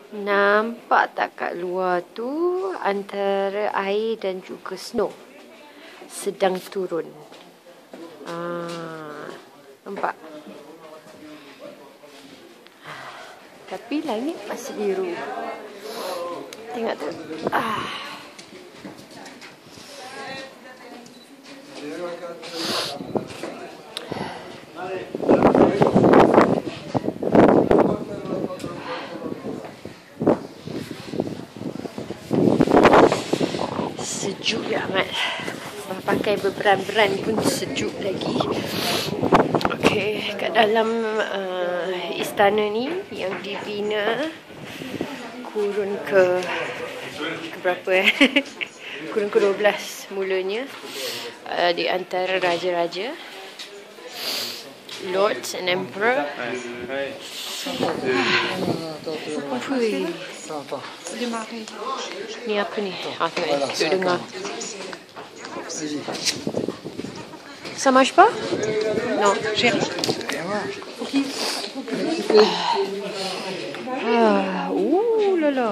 Nampak tak kat luar tu antara air dan juga snow sedang turun. Nampak? Tapi langit masih biru. Tengok tu. Sejuk amat. Pakai berbrand-brand pun sejuk lagi. Okey, kat dalam istana ni yang dibina kurun ke berapa kurun ke-12 mulanya, di antara raja-raja, lords and emperor. Ni apa ni? Tengok, duk dengar. Ça marche pas? Non, chérie. Ouh là là.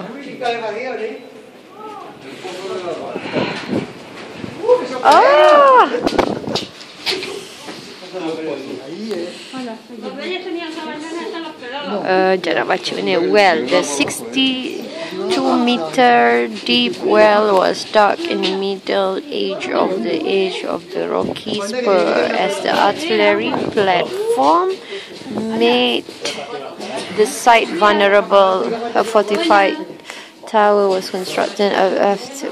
Jangan baca ni. Well, the 62-meter deep well was dug in the middle edge of the Haut Koenigsbourg as the artillery platform made the site vulnerable. A fortified tower was constructed after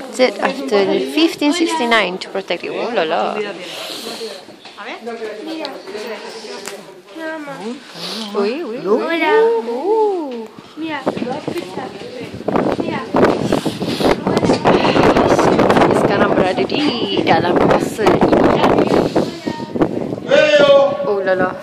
1569 to protect it. Oh la la. Oui. Sekarang berada di dalam kastil ini. Oh la la.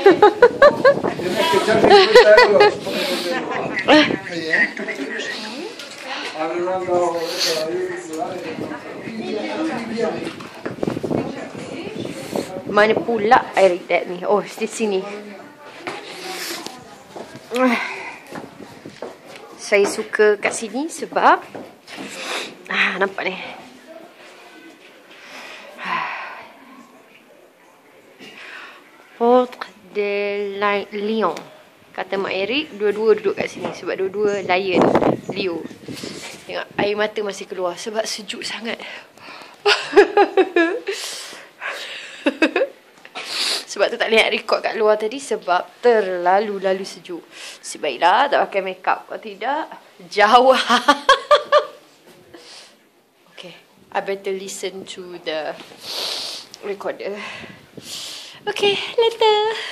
Mana pula air that ni? Oh, di sini. Saya suka kat sini sebab nampak ni. Port de Lion. Kata Mak Erik, dua-dua duduk kat sini sebab dua-dua lion, Leo. Tengok, air mata masih keluar sebab sejuk sangat. Sebab tu tak boleh record kat luar tadi sebab terlalu sejuk. Sebaiklah tak pakai makeup. Kalau tidak, jauh. Okay, I better listen to the recorder. Okay, later.